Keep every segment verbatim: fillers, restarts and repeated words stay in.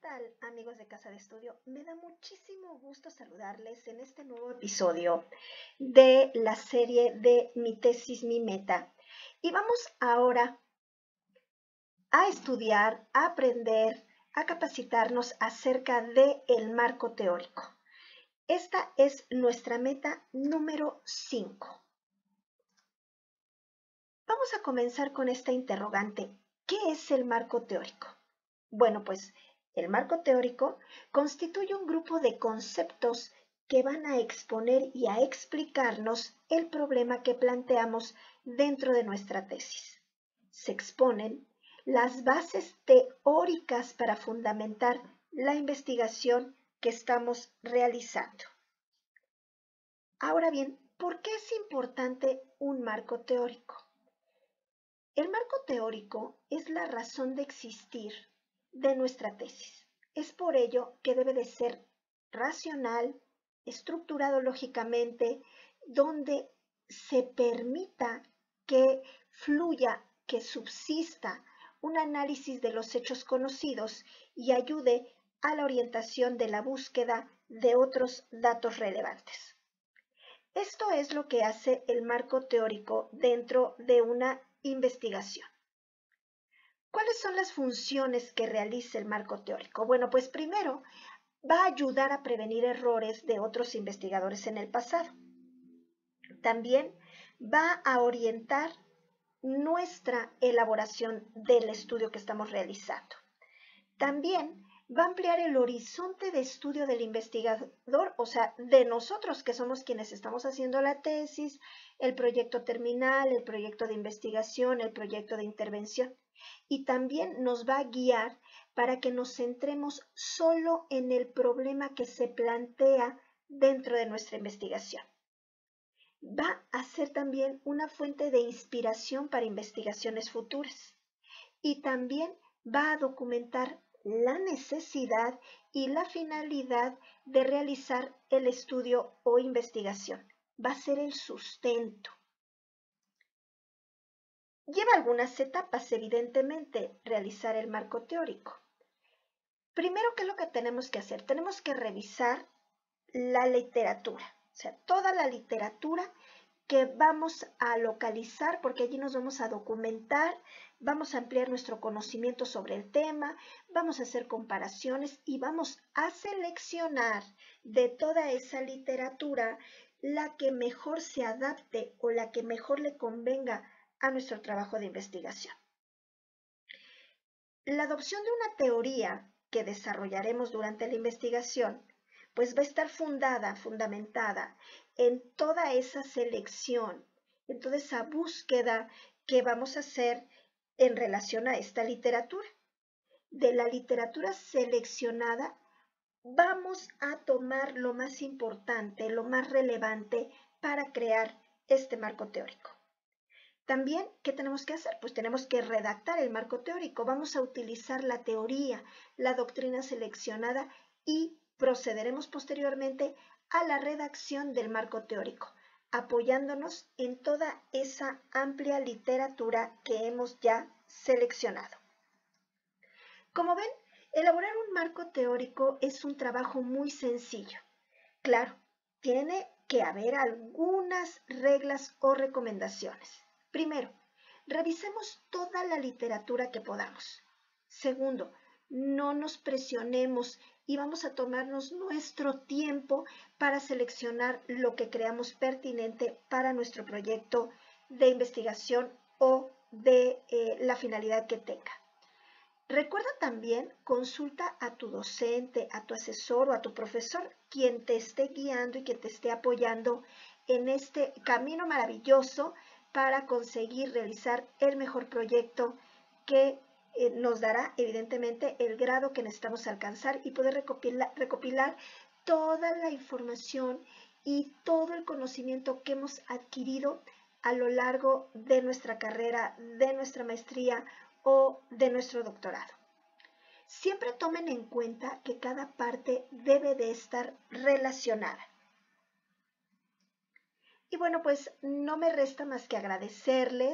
tal, amigos de Casa de Estudio? Me da muchísimo gusto saludarles en este nuevo episodio de la serie de Mi tesis, mi meta. Y vamos ahora a estudiar, a aprender, a capacitarnos acerca del marco teórico. Esta es nuestra meta número cinco. Vamos a comenzar con esta interrogante. ¿Qué es el marco teórico? Bueno, pues el marco teórico constituye un grupo de conceptos que van a exponer y a explicarnos el problema que planteamos dentro de nuestra tesis. Se exponen las bases teóricas para fundamentar la investigación que estamos realizando. Ahora bien, ¿por qué es importante un marco teórico? El marco teórico es la razón de existir de nuestra tesis. Es por ello que debe de ser racional, estructurado lógicamente, donde se permita que fluya, que subsista un análisis de los hechos conocidos y ayude a la orientación de la búsqueda de otros datos relevantes. Esto es lo que hace el marco teórico dentro de una investigación. ¿Cuáles son las funciones que realiza el marco teórico? Bueno, pues primero va a ayudar a prevenir errores de otros investigadores en el pasado. También va a orientar nuestra elaboración del estudio que estamos realizando. También va a ampliar el horizonte de estudio del investigador, o sea, de nosotros que somos quienes estamos haciendo la tesis, el proyecto terminal, el proyecto de investigación, el proyecto de intervención. Y también nos va a guiar para que nos centremos solo en el problema que se plantea dentro de nuestra investigación. Va a ser también una fuente de inspiración para investigaciones futuras. Y también va a documentar la necesidad y la finalidad de realizar el estudio o investigación. Va a ser el sustento. Lleva algunas etapas, evidentemente, realizar el marco teórico. Primero, ¿qué es lo que tenemos que hacer? Tenemos que revisar la literatura, o sea, toda la literatura que vamos a localizar, porque allí nos vamos a documentar, vamos a ampliar nuestro conocimiento sobre el tema, vamos a hacer comparaciones y vamos a seleccionar de toda esa literatura la que mejor se adapte o la que mejor le convenga a nuestro trabajo de investigación. La adopción de una teoría que desarrollaremos durante la investigación, pues va a estar fundada, fundamentada en toda esa selección, en toda esa búsqueda que vamos a hacer en relación a esta literatura. De la literatura seleccionada, vamos a tomar lo más importante, lo más relevante para crear este marco teórico. También, ¿qué tenemos que hacer? Pues tenemos que redactar el marco teórico. Vamos a utilizar la teoría, la doctrina seleccionada y procederemos posteriormente a la redacción del marco teórico, apoyándonos en toda esa amplia literatura que hemos ya seleccionado. Como ven, elaborar un marco teórico es un trabajo muy sencillo. Claro, tiene que haber algunas reglas o recomendaciones. Primero, revisemos toda la literatura que podamos. Segundo, no nos presionemos y vamos a tomarnos nuestro tiempo para seleccionar lo que creamos pertinente para nuestro proyecto de investigación o de eh, la finalidad que tenga. Recuerda también, consulta a tu docente, a tu asesor o a tu profesor, quien te esté guiando y que te esté apoyando en este camino maravilloso para conseguir realizar el mejor proyecto que eh, nos dará evidentemente el grado que necesitamos alcanzar y poder recopilar, recopilar toda la información y todo el conocimiento que hemos adquirido a lo largo de nuestra carrera, de nuestra maestría o de nuestro doctorado. Siempre tomen en cuenta que cada parte debe de estar relacionada. Y bueno, pues no me resta más que agradecerles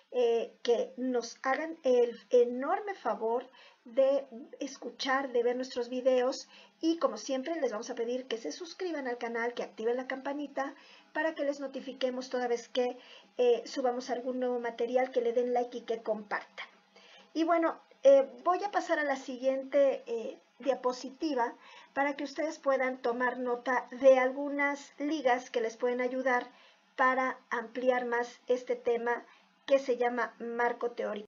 eh, que nos hagan el enorme favor de escuchar, de ver nuestros videos y como siempre les vamos a pedir que se suscriban al canal, que activen la campanita para que les notifiquemos toda vez que eh, subamos algún nuevo material, que le den like y que compartan. Y bueno, eh, voy a pasar a la siguiente eh, diapositiva para que ustedes puedan tomar nota de algunas ligas que les pueden ayudar para ampliar más este tema que se llama marco teórico.